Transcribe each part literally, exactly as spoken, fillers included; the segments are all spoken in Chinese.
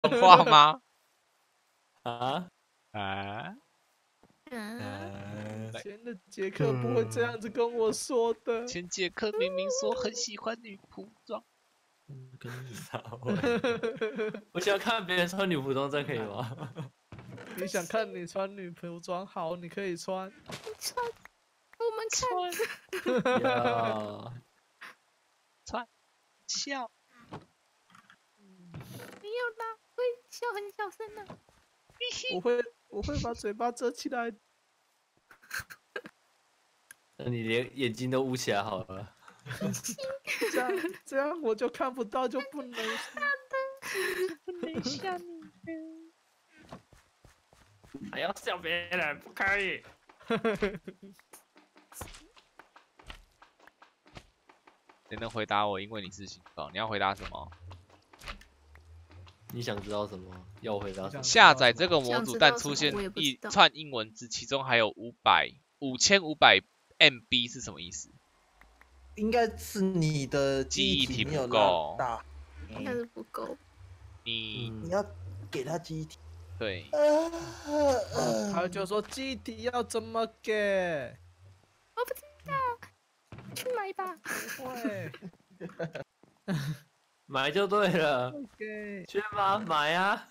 动画吗？ 啊啊？ 嗯， 以前的杰克不会这样子跟我说的。 前杰克明明说很喜欢女仆装。 跟你我想看别人穿女仆装，这可以吗？ 你想看你穿女仆装，好，你可以穿。 穿，我们穿呀， 穿笑。 没有啦，会笑很小声的。 我会我会把嘴巴遮起来。 那你连眼睛都捂起来好了。 这样这样我就看不到，就不能不能笑你。 还要笑别人，不可以。 谁能回答我？因为你是新手，你要回答什么？ 你想知道什么？要我回答什么？ 下载这个模组， 想知道但出现什么我也不知道一串英文字，其中还有五百五千五百 M B 是什么意思？ 应该是你的记忆体没有不够拉大， 但是不够。 你、 嗯你要给他记忆体。 对， 他就说记忆体要怎么给？ 我不知道，去买吧。 不会买就对了， 给。 去吧，买啊！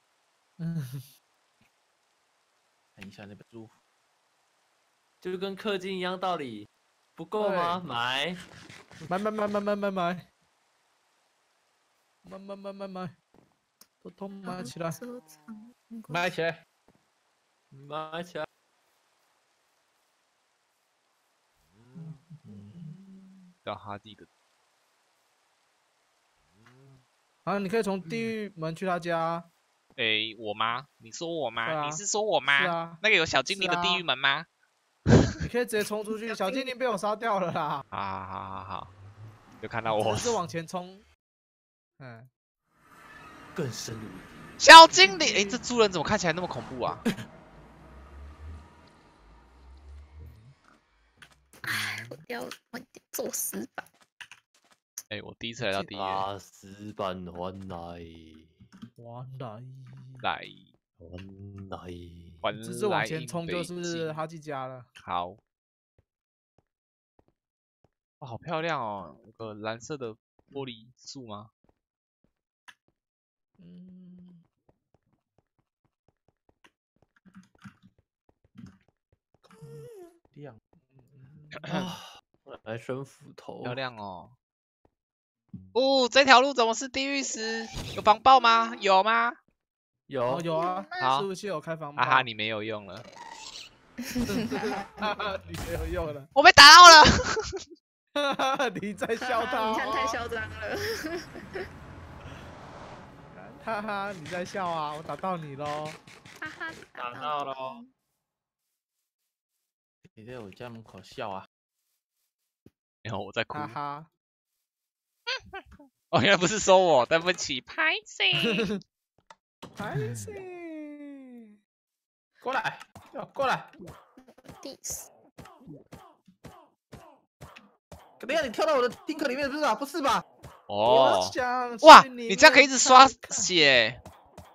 看一下那本书， 就跟氪金一样道理，不够吗？ 对买。 买买买买买买买，买买买买买，统统买起来， 收藏买起来。 买起来。 叫哈蒂的。 啊，你可以从地狱门去他家。 诶，我吗？你说我吗？ 对啊你是说我吗？ 是啊， 那个有小精灵的是啊地狱门吗？ 你可以直接冲出去，小精灵被我杀掉了啦。 好好好好好，就看到我只是往前冲。嗯， 更深入。 小精灵。诶，这猪人怎么看起来那么恐怖啊？ 要晚点做死吧。 诶，我第一次来到地狱， 把石板还来， 完来， 来还来。 还只是往来英前冲就北京是哈基家了。 好。哇，好漂亮哦！有个蓝色的玻璃树吗？ 嗯， 亮， 啊，我来升斧头。 漂亮哦。哦，这条路怎么是地狱石？有防爆吗？有吗？ 有哦有啊， 好是不是有开房哈哈，你没有用了， 哈哈，你没有用了， 我被打到了。 哈哈，你在笑他、 你看太嚣张了。 哈哈，你在笑啊，我打到你喽。 哈哈， 打到了。 你在我家门口笑啊？ 然后我在哭。 哈哈， 哦，原来不是说我，对不起，拍谁？ 还是过来，要过来。 第四， 等一下，你跳到我的丁克里面不是吧？不是吧？ 哦我，想哇， 去里你这样可以一面直刷看看血，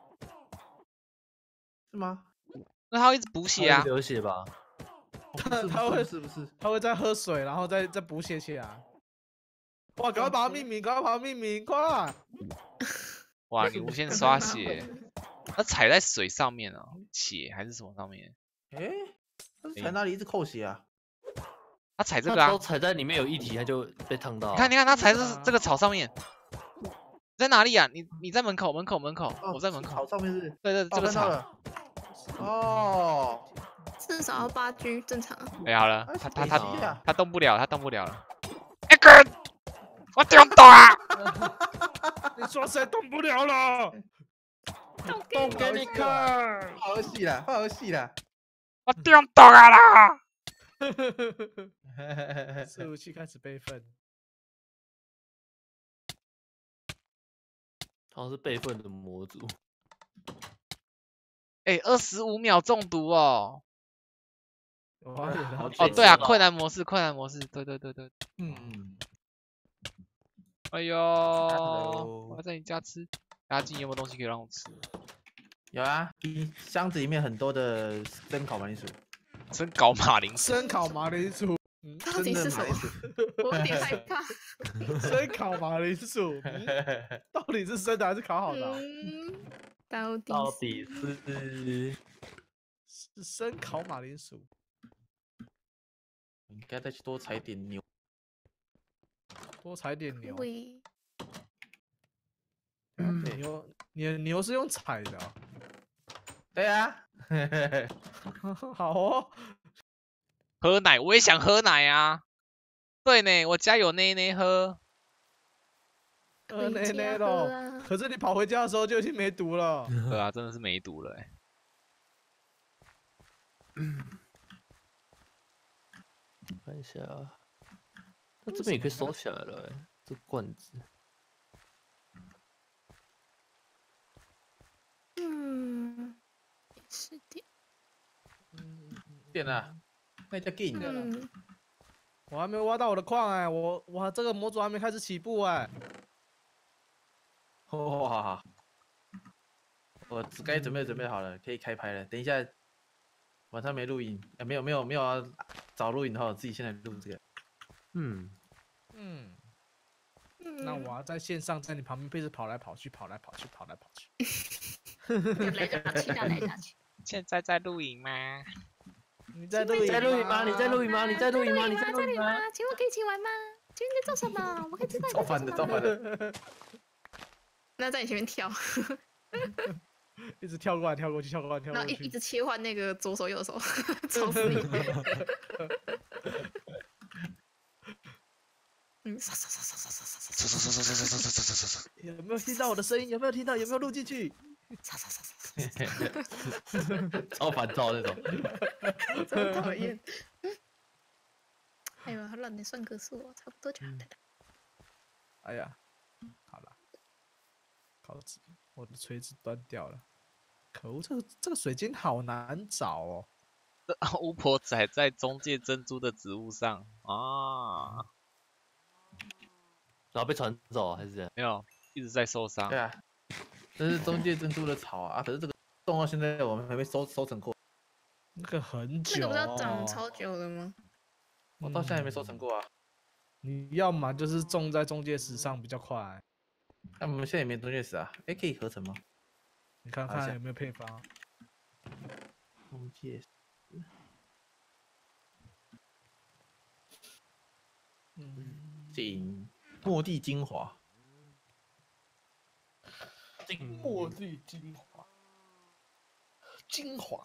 是吗？ 那他会一直补血啊。 流血吧？ 不是他会是不是？ 他会再喝水，然后再再补血起来。哇，赶快把它命名，赶快把它命名，快！ 哇，你无限刷血，他踩在水上面啊，血还是什么上面？ 哎，他是踩哪里一直扣血啊？ 他踩这个啊他只要，踩在里面有液体，他就被烫到啊。 你看，你看，他踩这啊这个草上面。你在哪里啊？你你在门口，门口，门口， 哦我在门口草。上面是？ 对对， 哦， 这个草。 看到了。哦， 至少要八 G 正常。 哎，好了， 哎他他他北极啊他动不了，他动不了了。哎哥，我丢动啊！ 你说谁动不了了？ 都给你看，好游戏啦，好游戏啦。 我丢动啊啦！ 伺服器开始备份。 好像是备份的模组。 哎，二十五秒中毒哦。 有啊有啊哦，对啊， 知道困难模式，困难模式，对对对对。 嗯， 嗯， 哎呦， Hello 我要在你家吃。 压境有没有东西可以让我吃？ 有啊，冰箱子里面很多的生烤马铃薯， 真搞马铃薯， 生烤马铃薯，嗯， 到底是什么？我有点害怕。 生烤马铃薯，嗯，到底是生的还是烤好的啊？ 嗯，到底到是底是是生烤马铃薯， 应该再去多采点牛。 多采点牛。 喂， 对牛，你的牛是用采的啊？ 对啊， 好哦， 喝奶我也想喝奶啊。对呢，我家有奶奶喝。 喝奶回家喝奶咯。 啊！ 可是你跑回家的时候就已经没毒了。 对啊，真的是没毒了哎。 看一下，那这边也可以收起来了哎，这罐子。 嗯，十点。 点了，那叫 gain 的了。 嗯， 我还没挖到我的矿哎，我我这个模组还没开始起步哎。 哇，我该准备准备好了，可以开拍了。等一下，晚上没录影，哎，没有没有没有要找录影的话，我自己现在录这个。 嗯， 嗯， 嗯那我要在线上在你旁边一直跑来跑去，跑来跑去，跑来跑去。 就来打去，打来打去。 现在在录影吗？ 你在录影在录影吗？你在录影吗？你在录影吗？你在在录影吗？ 吗？请问可以一起玩吗？请问你在做什么？我可以知道你造反的， 在做什么吗？ 造反的。 那在你前面跳， 一直跳过来跳过去，跳过来跳然后过去。 一一直切换那个左手右手，吵死你！嗯，唰唰唰唰唰唰唰唰唰唰唰唰唰唰唰唰唰唰。 有没有听到我的声音？有没有听到？有没有录进去？ 唰唰唰唰唰， 超烦躁那种。 真讨厌。哎呦，好懒得算个数哦，差不多就好了。 哎呀，好了，稿子，我的锤子断掉了。可恶，这个这个水晶好难找哦。 巫婆仔在中介珍珠的植物上啊， 然后被传走还是怎样？ 没有，一直在受伤对。啊，这是中介珍珠的草啊，可是这个种到现在我们还没收收成过， 那个很那久、哦， 个不是要长超久了吗？ 我到现在还没收成过啊。 你要么就是种在中介石上比较快， 那我们现在也没中介石啊，哎，可以合成吗？ 你看好像看有没有配方。 中介石， 嗯， 锦末地精华， 茉莉精华，精华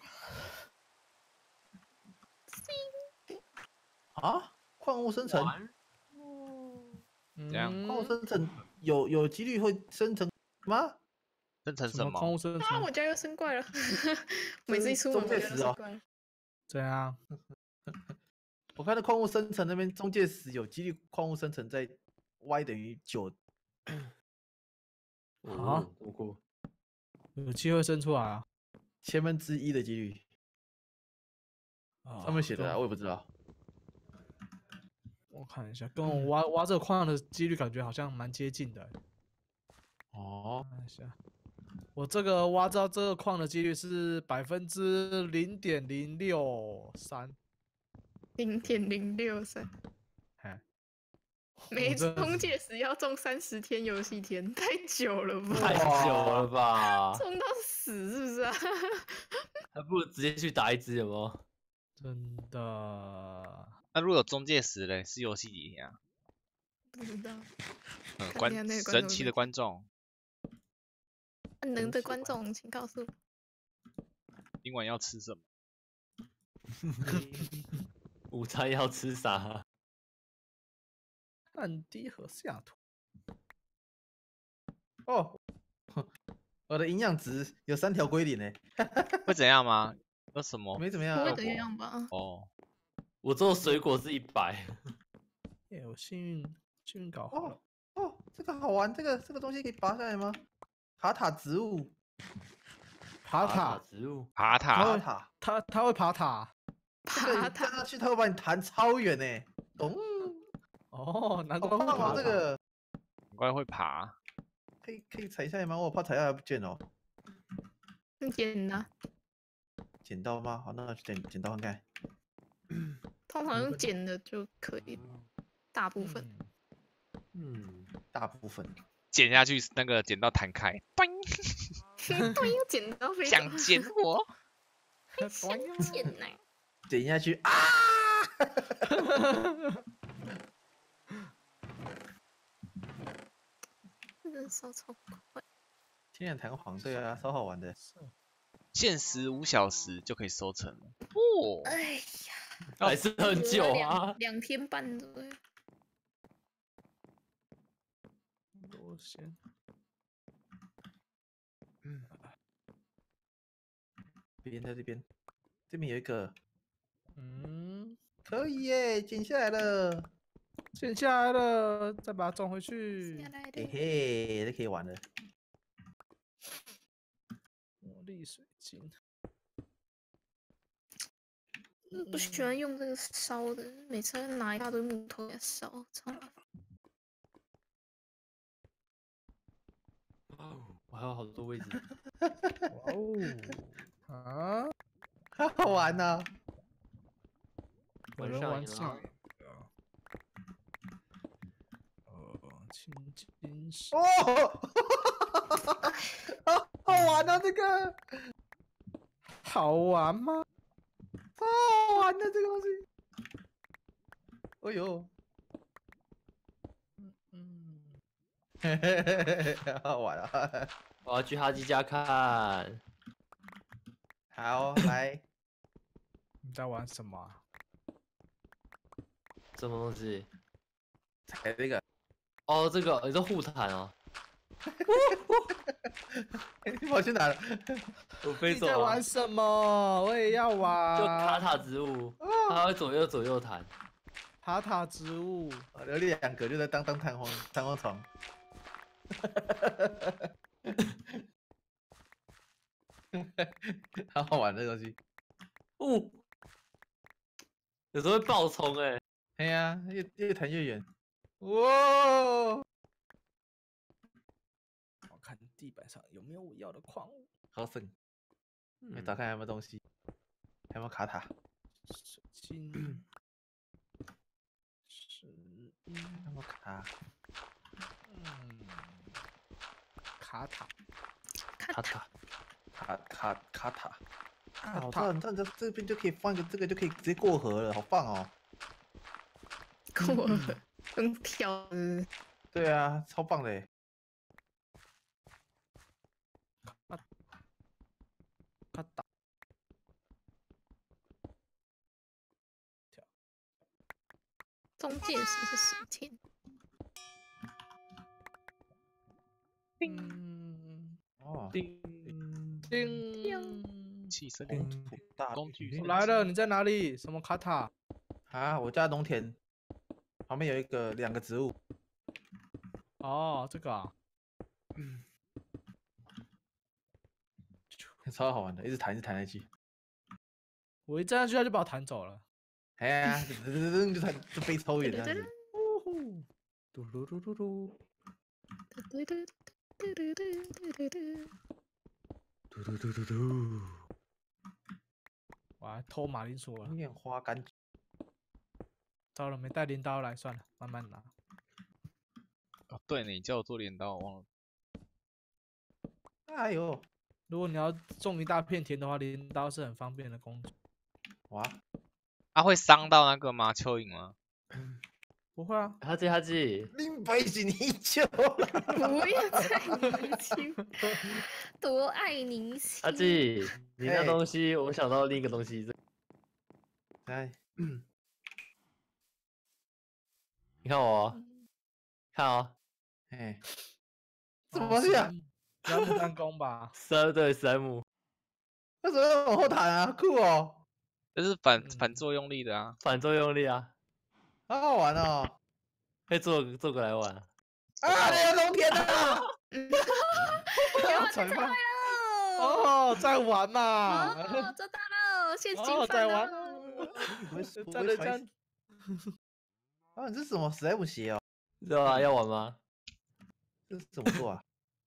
啊，矿物生成， 这样矿物嗯生成有有几率会生成吗？ 生成什什么矿物么？ 啊， 生成？ 我家又生怪了，每次一出门我家就生怪了。 怎样？ 我看到矿物生成那边中介石有几率矿物生成在 y 等于九， 啊我过。 有机会生出来啊？ 千分之一的几率， 啊上面写的啊， 跟我也不知道。 我看一下，跟我挖挖这个矿的几率感觉好像蛮接近的。 哦， 看一下，我这个挖到这个矿的几率是百分之零点零六三。 零点零六三， 哎， 每我这中介时要种三十天游戏天，太久了太吧？ 久了吧？ 种到死是不是啊？ 还不如直接去打一支，有没有？ 真的。 那如果有中介石嘞，是游戏几天啊？ 不知道， 嗯， 看观一下那个观神奇的众是观众， 万能的奇怪观众请告诉我。 今晚要吃什么？ 午餐要吃啥？ 汗滴和下图。 哦，我的营养值有三条归零呢， 会怎样吗？有什么？ 没怎么样啊不会。怎样吧？ 哦， 我做水果是一百， 耶，我幸运幸运搞好了哦。哦，这个好玩，这个这个东西可以拔下来吗？塔塔植物， 爬塔， 植物， 爬塔塔塔， 它它会爬塔。 这个爬塔你站上去，它会把你弹超远呢。咚， 哦，难好怪会爬塔。 棒哦，这个很快会爬。 可以可以踩下来吗？我怕踩下来不见哦。 你捡的， 捡到吗？好，那去捡捡到看看。 通常用捡的就可以，大部分。 嗯， 大部分。 剪下去那个剪刀弹开，嘣， 对，用剪刀飞走。 想剪我？ 想剪呢？ 剪下去啊！ 真的烧超快。 天眼弹簧，对啊，超好玩的。 限时五小时就可以收成了。哦， 哎呀， 还是很久啊两。两天半左右。 多先。 嗯，边在这边，这边有一个， 嗯， 可以耶，剪下来了， 剪下来了，再把它种回去下。来嘿的。 嘿，这可以玩了。 魔力水晶。 不喜欢用这个烧的，每次要拿一大堆木头来烧，超麻烦。 我还有好多位置。 哇哦，啊， 好好玩呢、 有人玩上上瘾了瘾了。呃，青金石。 哦，好好玩啊，这个好玩吗？ 超好玩的这个东西。哎呦， 嗯， 嘿嘿嘿嘿嘿，好好玩啊！ 我要去哈基家看。 好，来， 你在玩什么啊？ 什么东西？ 踩这个， 哦，这个你说护毯哦。 你跑去哪了？ 我飞走你在玩了。 什么？我也要玩。 就卡塔植物，它会左右左右弹。 塔塔植物。 留两个就在当当弹簧弹簧床。好好玩这个东西。 哦，有时候会爆冲哎、 哎呀，越越弹越远。哇！ 我看地板上有没有我要的矿物。 好省。 嗯来找看有没有东西，还有没有卡塔？ 水晶。是， 有没有卡？ 嗯，卡塔。 卡塔。 卡卡卡塔。啊，我知塔道，你这这这边就可以放一个，这个就可以直接过河了，好棒哦！ 过了，用跳的。 对啊，超棒的耶！ 卡塔。 中间时是十天。 嗯， 哦， 叮叮。 气声工土大工具运我来了，你在哪里？什么卡塔？ 啊！我家农田旁边有一个两个植物， 哦，这个啊。 超好玩的，一直弹一直弹下去。 我一站上去，他就把我弹走了。 哎呀，噔噔噔噔就弹就飞超远这样子。 呜呼，嘟噜噜噜噜。 嘟嘟嘟嘟嘟嘟嘟嘟。 嘟嘟嘟嘟嘟。 我还偷马铃薯了， 面花柑橘， 糟了，没带镰刀来，算了，慢慢拿。 哦，对，你叫我做镰刀，我忘了。 哎呦， 如果你要种一大片田的话，镰刀是很方便的工具。 哇！ 啊，会伤到那个吗？蚯蚓吗？ 不会啊， 哈基哈基， 林北是你救了。 不要再泥鳅，多爱泥鳅。 哈基，你那嘿东西我想到另一个东西，这来， 你看我哦，看哦， 哎， 什什么东西啊？ 要木弹弓吧？ 史莱对史莱姆， 为什么要往后弹啊？酷哦， 这是反嗯反作用力的啊。 反作用力啊， 好好玩哦！ 可以做做过来玩。 啊，你的农田啊！ 嗯， 裁判了。 哦，在玩嘛？ 哦，做到了，现金哦，在饭玩了。 不会不站得这会摔死样。 啊！你这是什么史莱姆鞋哦？ 知道啊？要玩吗？ 这是怎么做啊？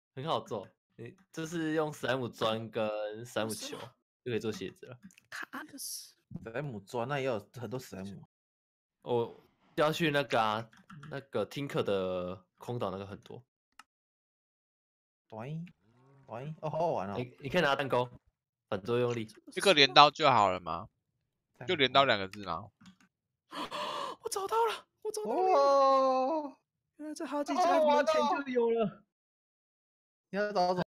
很好做。你就是用史莱姆砖跟史莱姆球就可以做鞋子了。 卡这是史莱姆砖那也有很多史莱姆。 我要去那个啊，那个 Tinker 的空岛那个很多。 喂喂，哦，好好玩哦。 你你可以拿弹弓，反作用力。 一个镰刀就好了吗？就弹镰刀两个字吗？ 我找到了，我找到了， 哦， 原来在好几好家门前玩哦就有了。 你要找什么？